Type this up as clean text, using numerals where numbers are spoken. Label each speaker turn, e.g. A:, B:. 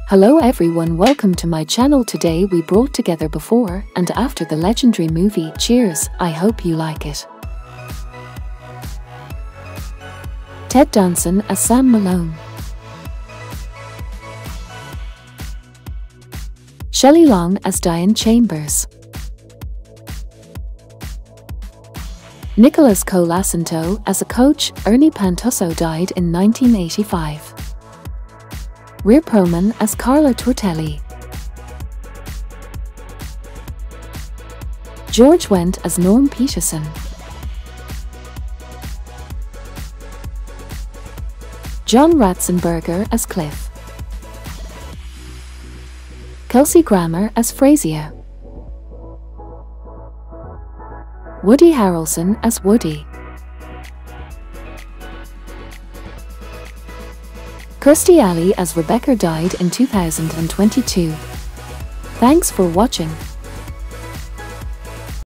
A: Hello everyone, welcome to my channel. Today we brought together before and after the legendary movie Cheers. I hope you like it. Ted Danson as Sam Malone. Shelley Long as Diane Chambers. Nicholas Colasanto as a coach. Ernie Pantoso died in 1985. Rhea Perlman as Carla Tortelli. George Wendt as Norm Peterson. John Ratzenberger as Cliff. Kelsey Grammer as Frasier. Woody Harrelson as Woody. Kirstie Alley as Rebecca died in 2022. Thanks for watching.